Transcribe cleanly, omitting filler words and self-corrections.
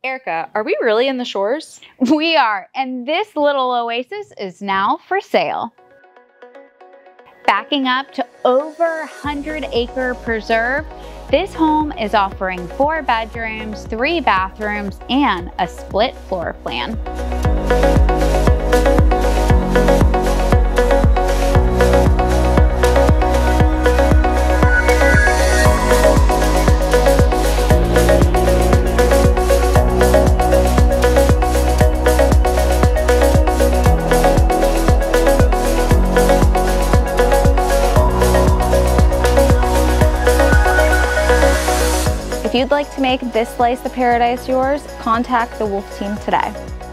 Erica, are we really in the shores? We are, and this little oasis is now for sale. Backing up to over 100-acre preserve, this home is offering 4 bedrooms, 3 bathrooms, and a split floor plan. If you'd like to make this slice of paradise yours, contact the Wolf team today.